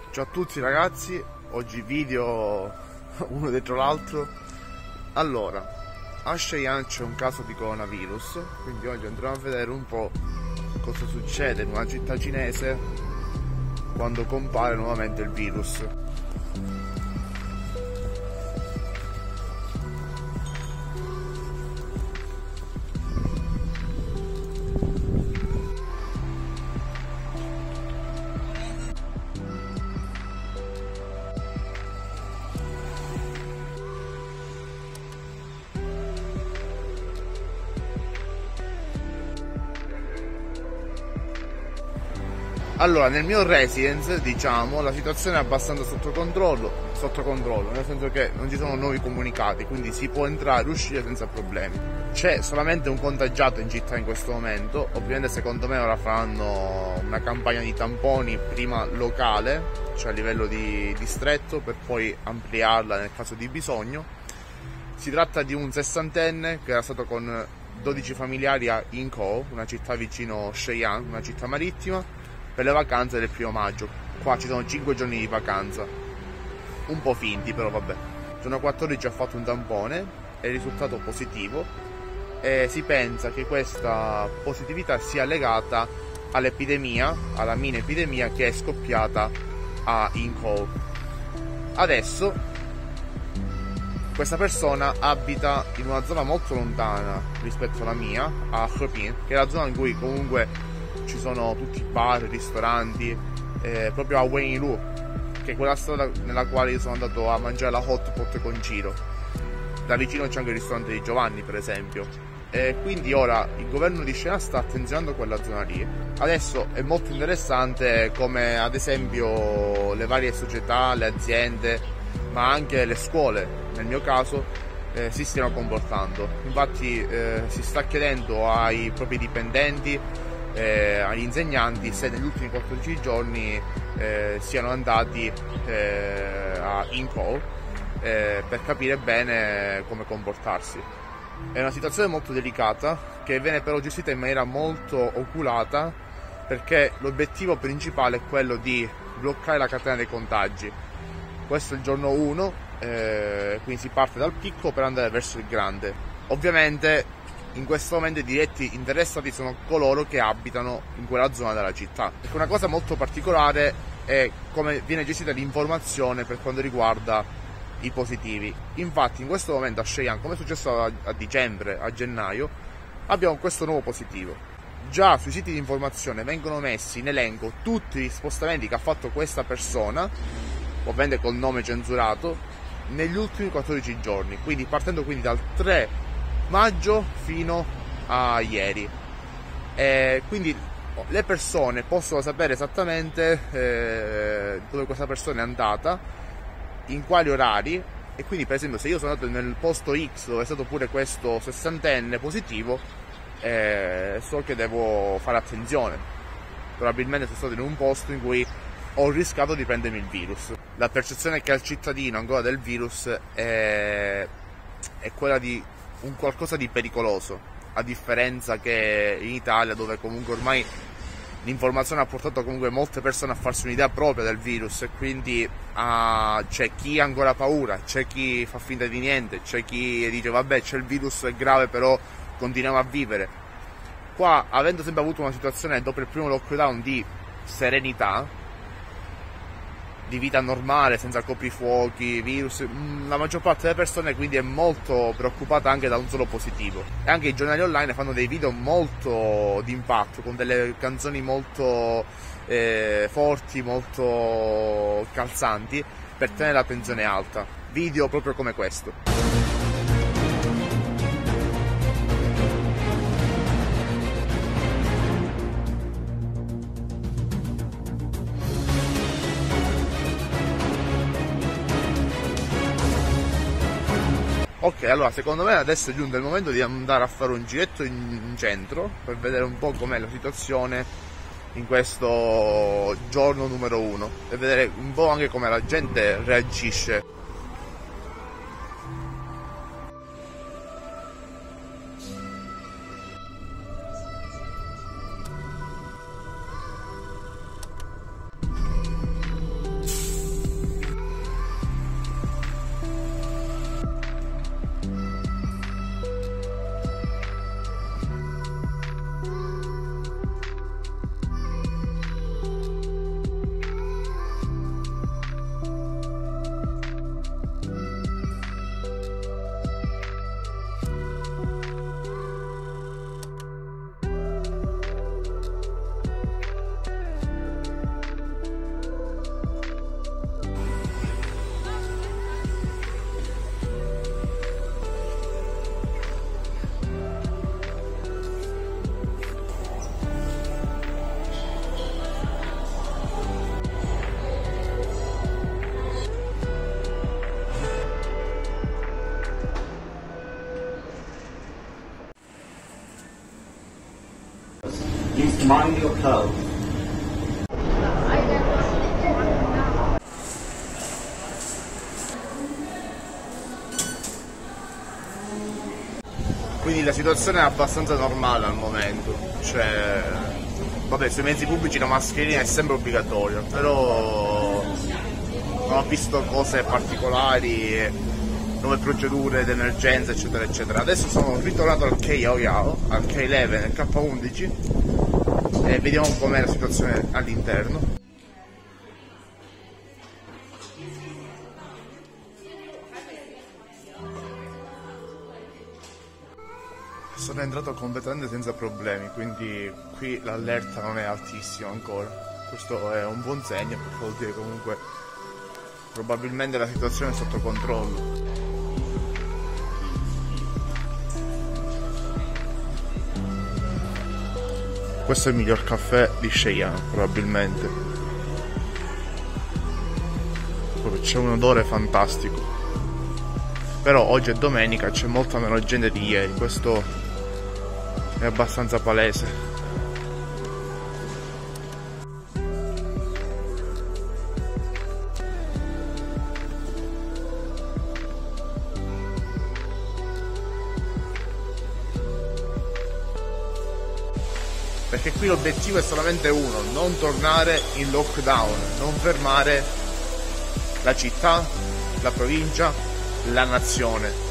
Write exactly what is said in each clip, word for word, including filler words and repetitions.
Ciao a tutti ragazzi, oggi video uno dietro l'altro. Allora, a Cheyenne c'è un caso di coronavirus, quindi oggi andremo a vedere un po' cosa succede in una città cinese quando compare nuovamente il virus. Allora, nel mio residence, diciamo, la situazione è abbastanza sotto controllo, sotto controllo, nel senso che non ci sono nuovi comunicati, quindi si può entrare e uscire senza problemi. C'è solamente un contagiato in città in questo momento, ovviamente secondo me ora faranno una campagna di tamponi prima locale, cioè a livello di distretto, per poi ampliarla nel caso di bisogno. Si tratta di un sessantenne che era stato con dodici familiari a Inkou, una città vicino Cheyenne, una città marittima, per le vacanze del primo maggio. Qua ci sono cinque giorni di vacanza, un po' finti però vabbè. Il giorno quattordici ha fatto un tampone e il risultato positivo, e si pensa che questa positività sia legata all'epidemia, alla mini epidemia che è scoppiata a Inkou. Adesso questa persona abita in una zona molto lontana rispetto alla mia, a Heping, che è la zona in cui comunque ci sono tutti i bar, ristoranti, eh, proprio a Wenlu, che è quella strada nella quale io sono andato a mangiare la hot pot con Ciro. Da vicino c'è anche il ristorante di Giovanni, per esempio. E quindi ora il governo di Cheyenne sta attenzionando quella zona lì. Adesso è molto interessante come ad esempio le varie società, le aziende, ma anche le scuole, nel mio caso, eh, si stiano comportando. Infatti eh, si sta chiedendo ai propri dipendenti, Eh, agli insegnanti, se negli ultimi quattordici giorni eh, siano andati eh, a Inkou eh, per capire bene come comportarsi. È una situazione molto delicata che viene però gestita in maniera molto oculata, perché l'obiettivo principale è quello di bloccare la catena dei contagi. Questo è il giorno uno, eh, quindi si parte dal piccolo per andare verso il grande. Ovviamente in questo momento i diretti interessati sono coloro che abitano in quella zona della città. Perché una cosa molto particolare è come viene gestita l'informazione per quanto riguarda i positivi. Infatti in questo momento a Cheyenne, come è successo a, a dicembre, a gennaio, abbiamo questo nuovo positivo. Già sui siti di informazione vengono messi in elenco tutti gli spostamenti che ha fatto questa persona, ovviamente col nome censurato, negli ultimi quattordici giorni, quindi partendo quindi dal tre maggio fino a ieri. E quindi le persone possono sapere esattamente eh, dove questa persona è andata, in quali orari, e quindi per esempio se io sono andato nel posto X dove è stato pure questo sessantenne positivo, eh, so che devo fare attenzione. Probabilmente sono stato in un posto in cui ho rischiato di prendermi il virus. La percezione che ha il cittadino ancora del virus è, è quella di un qualcosa di pericoloso, a differenza che in Italia, dove comunque ormai l'informazione ha portato comunque molte persone a farsi un'idea propria del virus, e quindi uh, c'è chi ha ancora paura, c'è chi fa finta di niente, c'è chi dice vabbè c'è il virus, è grave però continuiamo a vivere. Qua, avendo sempre avuto una situazione dopo il primo lockdown di serenità, di vita normale, senza coprifuochi, virus, la maggior parte delle persone quindi è molto preoccupata anche da un solo positivo. E anche i giornali online fanno dei video molto d'impatto, con delle canzoni molto eh, forti, molto calzanti, per tenere l'attenzione alta. Video proprio come questo. Ok, allora secondo me adesso è giunto il momento di andare a fare un giretto in centro per vedere un po' com'è la situazione in questo giorno numero uno e vedere un po' anche come la gente reagisce. mind your clothes. Quindi la situazione è abbastanza normale al momento, cioè, vabbè, sui mezzi pubblici la mascherina è sempre obbligatoria, però non ho visto cose particolari, nuove procedure d'emergenza, eccetera, eccetera. Adesso sono ritornato al K Yao Yao, al K undici, al K undici, e vediamo com'è la situazione all'interno. Sono entrato completamente senza problemi, quindi qui l'allerta non è altissima ancora. Questo è un buon segno, perché vuol dire comunque probabilmente la situazione è sotto controllo. Questo è il miglior caffè di Shenyang, probabilmente. C'è un odore fantastico. Però oggi è domenica, c'è molta meno gente di ieri, questo è abbastanza palese. Perché qui l'obiettivo è solamente uno, non tornare in lockdown, non fermare la città, la provincia, la nazione.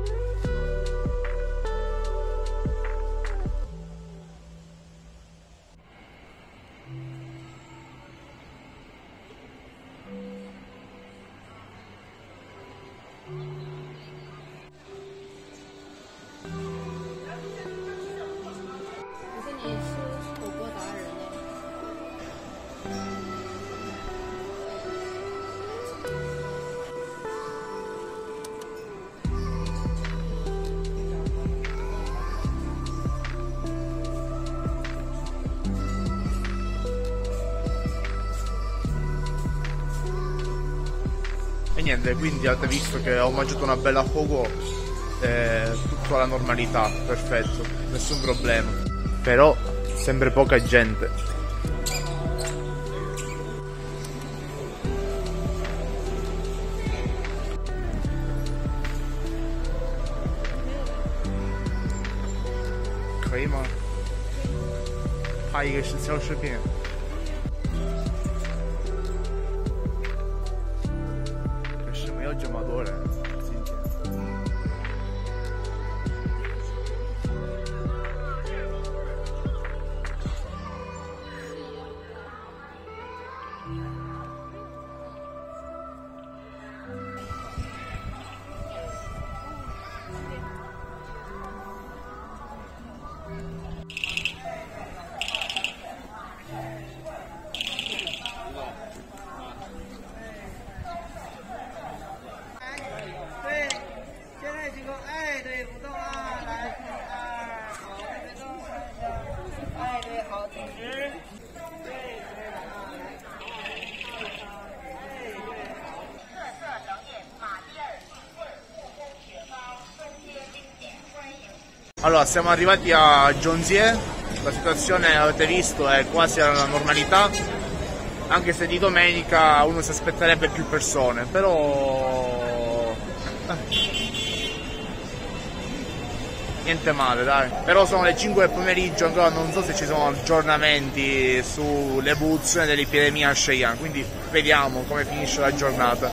E niente, quindi avete visto che ho mangiato una bella poco, eh, tutto alla normalità, perfetto, nessun problema. Però sempre poca gente. Crema. 拍一个试销视频。 没有这么多人，今天。Allora, siamo arrivati a Zhongzhie, la situazione avete visto è quasi alla normalità, anche se di domenica uno si aspetterebbe più persone, però niente male, dai. Però sono le cinque del pomeriggio, ancora non so se ci sono aggiornamenti sull'evoluzione dell'epidemia a Shenyang, quindi vediamo come finisce la giornata.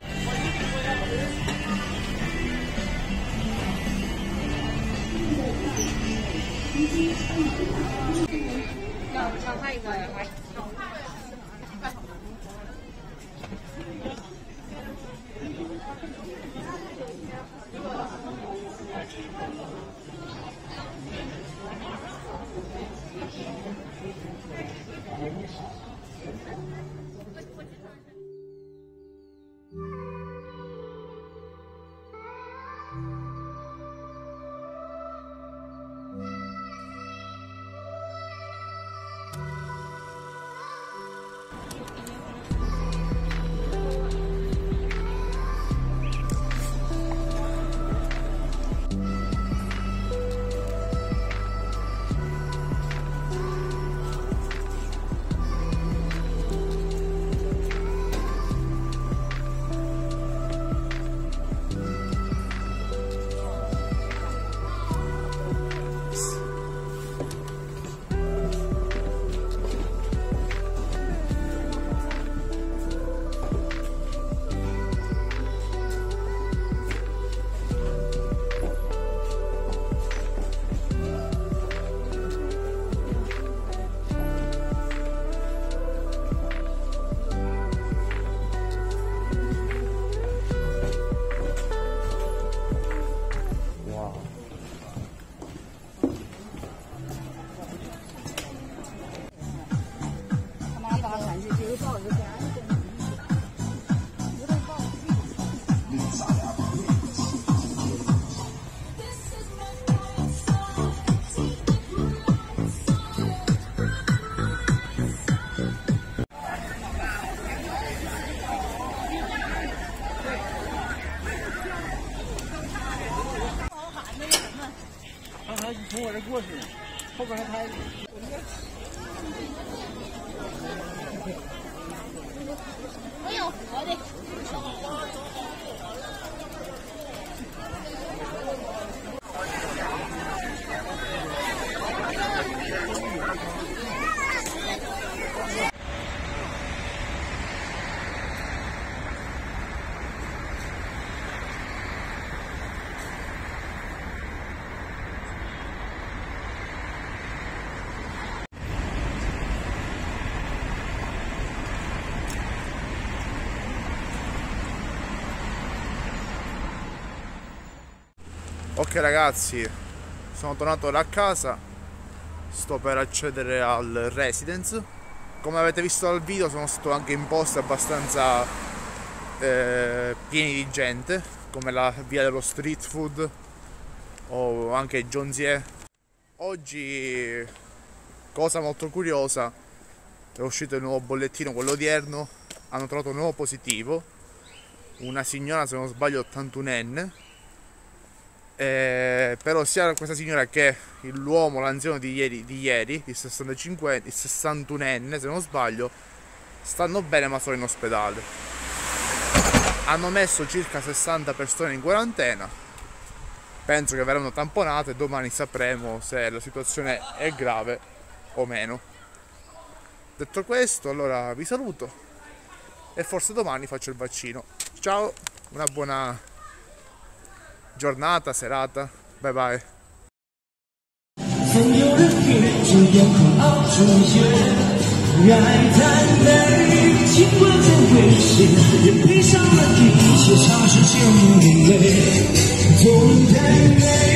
从我这过去，后边还拍。 我有活的。 Ok ragazzi, sono tornato da casa, sto per accedere al residence. Come avete visto dal video sono stato anche in posti abbastanza eh, pieni di gente, come la via dello street food o anche Jonzier. Oggi, cosa molto curiosa, è uscito il nuovo bollettino, quello odierno, hanno trovato un nuovo positivo, una signora, se non sbaglio ottantunenne. Eh, però sia questa signora che l'uomo, l'anziano di ieri, di ieri, il sessantacinque, il sessantunenne se non sbaglio, stanno bene ma sono in ospedale. Hanno messo circa sessanta persone in quarantena, penso che verranno tamponate e domani sapremo se la situazione è grave o meno. Detto questo, allora vi saluto e forse domani faccio il vaccino. Ciao, una buona giornata, serata, bye bye. 总有人憋着眼眶熬出血，爱太美，尽管再危险，也配上了一切，尝试生命的美，痛太美。